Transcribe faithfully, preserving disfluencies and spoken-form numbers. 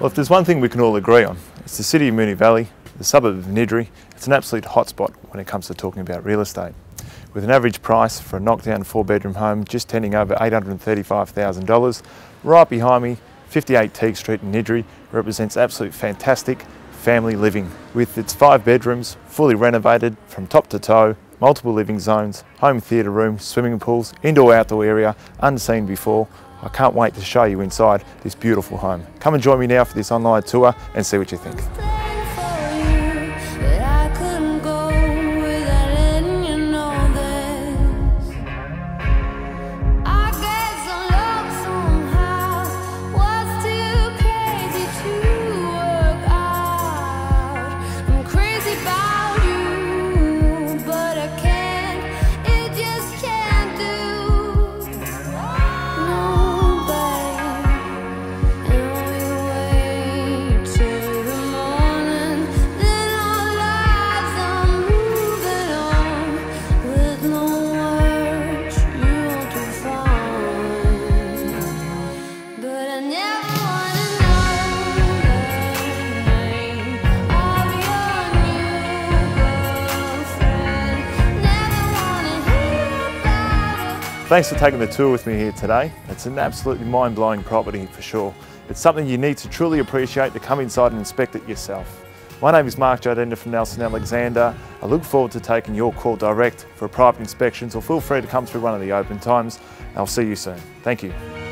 Well, if there's one thing we can all agree on, it's the city of Moonee Valley, the suburb of Niddrie. It's an absolute hotspot when it comes to talking about real estate. With an average price for a knockdown four bedroom home just tending over eight hundred thirty-five thousand dollars, right behind me, fifty-eight Teague Street in Niddrie represents absolute fantastic family living. With its five bedrooms, fully renovated from top to toe, multiple living zones, home theatre room, swimming pools, indoor-outdoor area, unseen before. I can't wait to show you inside this beautiful home. Come and join me now for this online tour and see what you think. Thanks for taking the tour with me here today. It's an absolutely mind-blowing property for sure. It's something you need to truly appreciate to come inside and inspect it yourself. My name is Mark Giardina from Nelson Alexander. I look forward to taking your call direct for private inspections, or feel free to come through one of the open times. I'll see you soon. Thank you.